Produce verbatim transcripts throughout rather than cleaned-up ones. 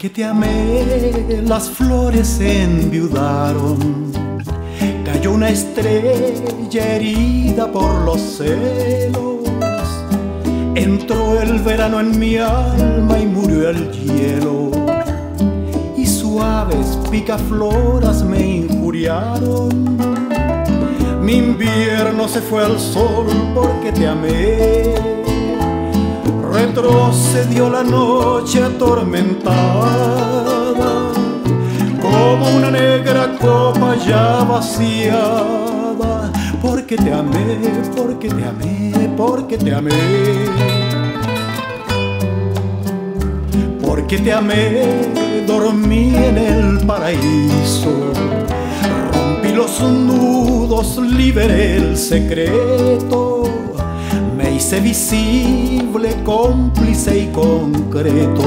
te amé, las flores se enviudaron. Cayó una estrella herida por los celos. Entró el verano en mi alma y murió el hielo. Y suaves picafloras me injuriaron. Mi invierno se fue al sol porque te amé. Retrocedió la noche atormentada, como una negra copa ya vaciada. Porque te amé, porque te amé, porque te amé. Porque te amé, dormí en el paraíso. Rompí los nudos, liberé el secreto. Me hice visible, cómplice y concreto.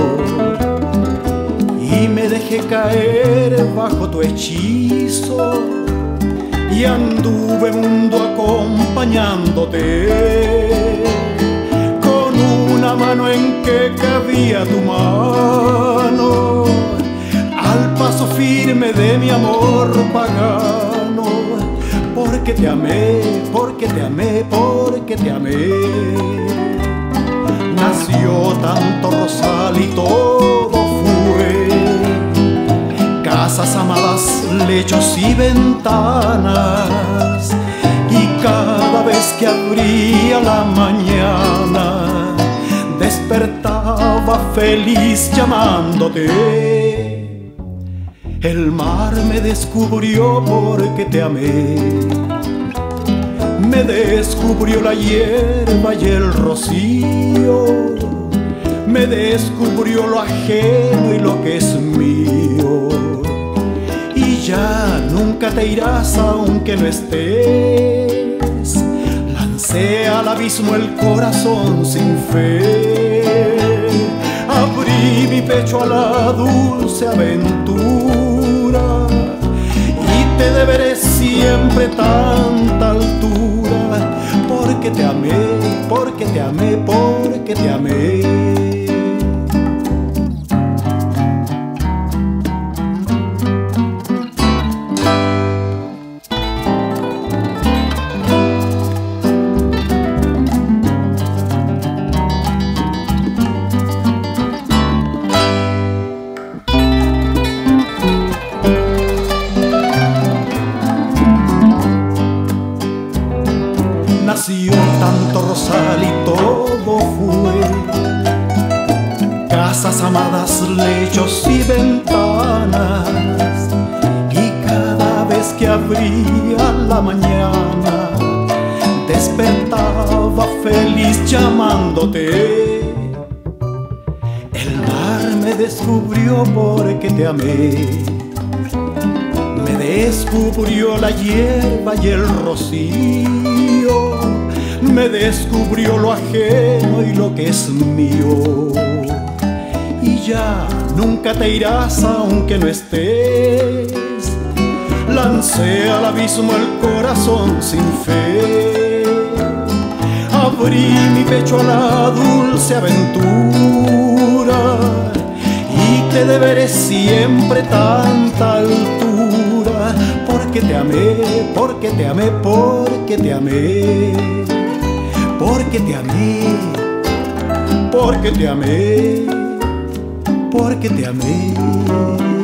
Y me dejé caer bajo tu hechizo. Y anduve mundo acompañándote, con una mano en que cabía tu mano, al paso firme de mi amor pagano. Porque te amé, porque te amé, porque te amé. Nació tanto rosal y todo fue casas amadas, lechos y ventanas. Y cada vez que abría la mañana, despertaba feliz llamándote. El mar me descubrió porque te amé. Me descubrió la hierba y el rocío. Me descubrió lo ajeno y lo que es mío. Y ya nunca te irás aunque no estés. Lancé al abismo el corazón sin fe. Abrí mi pecho a la dulce aventura. Y te deberé siempre tanta altura. Porque te amé, porque te amé, porque te amé. Nació tanto rosal y todo fue casas amadas, lechos y ventanas. Y cada vez que abría la mañana, despertaba feliz llamándote. El mar me descubrió porque te amé. Me descubrió la hierba y el rocío. Me descubrió lo ajeno y lo que es mío. Y ya nunca te irás aunque no estés. Lancé al abismo el corazón sin fe. Abrí mi pecho a la dulce aventura. Y te deberé siempre tanta altura. Porque te amé, porque te amé, porque te amé. Porque te amé, porque te amé, porque te amé.